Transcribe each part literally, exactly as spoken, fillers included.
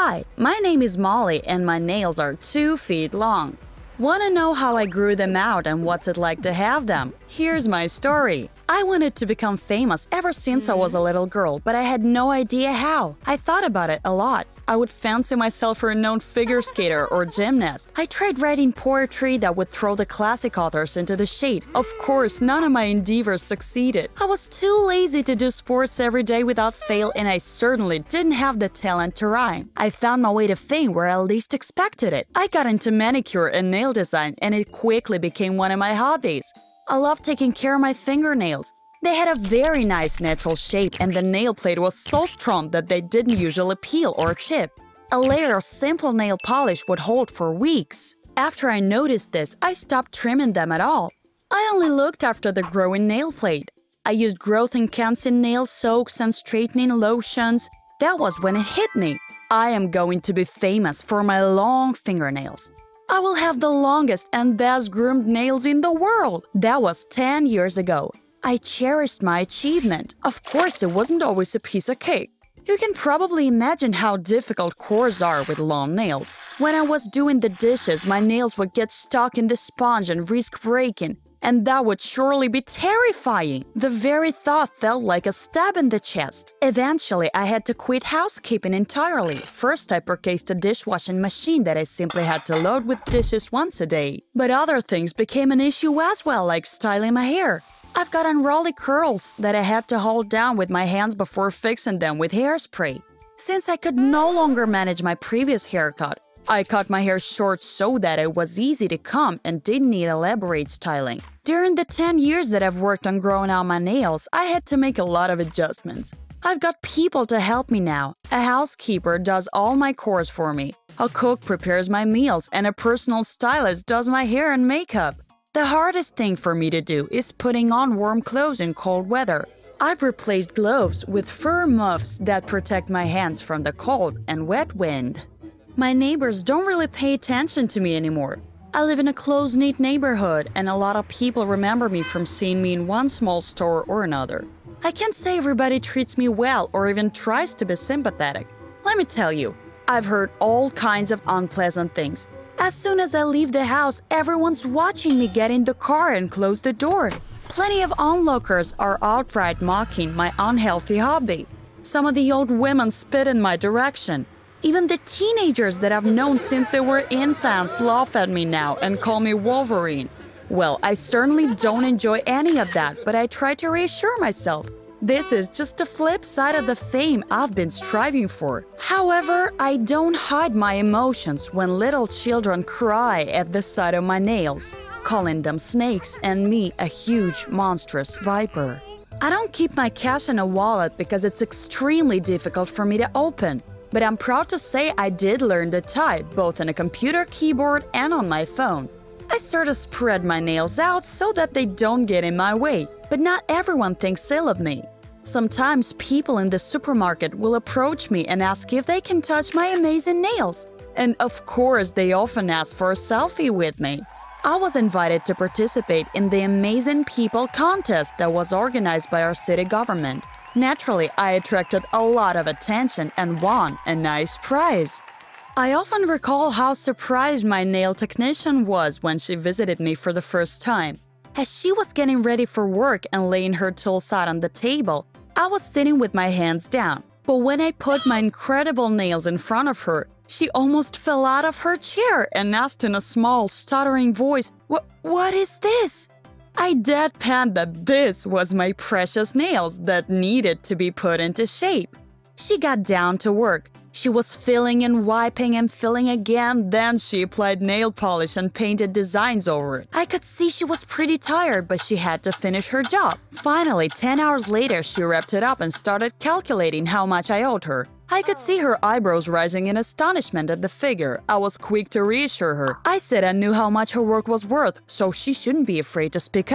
Hi, my name is Molly and my nails are two feet long. Wanna know how I grew them out and what's it like to have them? Here's my story. I wanted to become famous ever since I was a little girl, but I had no idea how. I thought about it a lot. I would fancy myself a renowned figure skater or gymnast. I tried writing poetry that would throw the classic authors into the shade. Of course, none of my endeavors succeeded. I was too lazy to do sports every day without fail, and I certainly didn't have the talent to rhyme. I found my way to fame where I least expected it. I got into manicure and nail design, and it quickly became one of my hobbies. I love taking care of my fingernails. They had a very nice natural shape, and the nail plate was so strong that they didn't usually peel or chip. A layer of simple nail polish would hold for weeks. After I noticed this, I stopped trimming them at all. I only looked after the growing nail plate. I used growth-enhancing nail soaks and straightening lotions. That was when it hit me. I am going to be famous for my long fingernails. I will have the longest and best-groomed nails in the world. That was ten years ago. I cherished my achievement. Of course, it wasn't always a piece of cake. You can probably imagine how difficult chores are with long nails. When I was doing the dishes, my nails would get stuck in the sponge and risk breaking, and that would surely be terrifying. The very thought felt like a stab in the chest. Eventually, I had to quit housekeeping entirely. First, I purchased a dishwashing machine that I simply had to load with dishes once a day. But other things became an issue as well, like styling my hair. I've got unruly curls that I had to hold down with my hands before fixing them with hairspray. Since I could no longer manage my previous haircut, I cut my hair short so that it was easy to comb and didn't need elaborate styling. During the ten years that I've worked on growing out my nails, I had to make a lot of adjustments. I've got people to help me now. A housekeeper does all my chores for me. A cook prepares my meals, and a personal stylist does my hair and makeup. The hardest thing for me to do is putting on warm clothes in cold weather. I've replaced gloves with fur muffs that protect my hands from the cold and wet wind. My neighbors don't really pay attention to me anymore. I live in a close-knit neighborhood, and a lot of people remember me from seeing me in one small store or another. I can't say everybody treats me well or even tries to be sympathetic. Let me tell you, I've heard all kinds of unpleasant things. As soon as I leave the house, everyone's watching me get in the car and close the door. Plenty of onlookers are outright mocking my unhealthy hobby. Some of the old women spit in my direction. Even the teenagers that I've known since they were infants laugh at me now and call me Wolverine. Well, I certainly don't enjoy any of that, but I try to reassure myself. This is just the flip side of the fame I've been striving for. However, I don't hide my emotions when little children cry at the sight of my nails, calling them snakes and me a huge, monstrous viper. I don't keep my cash in a wallet because it's extremely difficult for me to open, but I'm proud to say I did learn to type both on a computer keyboard and on my phone. I sort of spread my nails out so that they don't get in my way, but not everyone thinks ill of me. Sometimes people in the supermarket will approach me and ask if they can touch my amazing nails. And of course, they often ask for a selfie with me. I was invited to participate in the Amazing People contest that was organized by our city government. Naturally, I attracted a lot of attention and won a nice prize. I often recall how surprised my nail technician was when she visited me for the first time. As she was getting ready for work and laying her tools out on the table, I was sitting with my hands down. But when I put my incredible nails in front of her, she almost fell out of her chair and asked in a small, stuttering voice, "What, what is this?" I deadpanned that this was my precious nails that needed to be put into shape. She got down to work. She was filling and wiping and filling again, then she applied nail polish and painted designs over it. I could see she was pretty tired, but she had to finish her job. Finally, ten hours later, she wrapped it up and started calculating how much I owed her. I could see her eyebrows rising in astonishment at the figure. I was quick to reassure her. I said I knew how much her work was worth, so she shouldn't be afraid to speak up.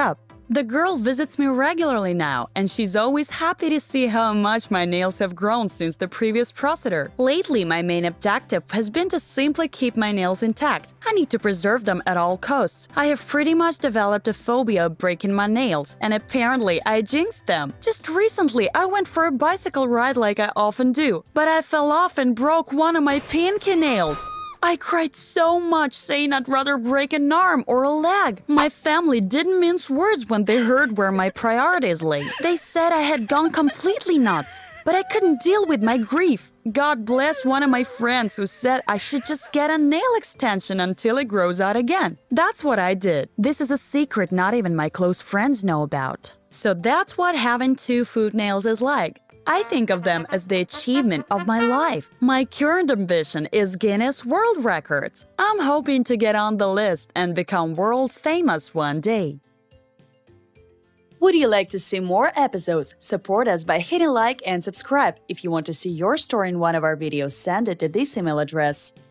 The girl visits me regularly now, and she's always happy to see how much my nails have grown since the previous procedure. Lately, my main objective has been to simply keep my nails intact. I need to preserve them at all costs. I have pretty much developed a phobia of breaking my nails, and apparently I jinxed them. Just recently, I went for a bicycle ride like I often do, but I fell off and broke one of my pinky nails. I cried so much, saying I'd rather break an arm or a leg. My family didn't mince words when they heard where my priorities lay. They said I had gone completely nuts, but I couldn't deal with my grief. God bless one of my friends who said I should just get a nail extension until it grows out again. That's what I did. This is a secret not even my close friends know about. So that's what having two foot nails is like. I think of them as the achievement of my life. My current ambition is Guinness World Records. I'm hoping to get on the list and become world famous one day. Would you like to see more episodes? Support us by hitting like and subscribe. If you want to see your story in one of our videos, send it to this email address.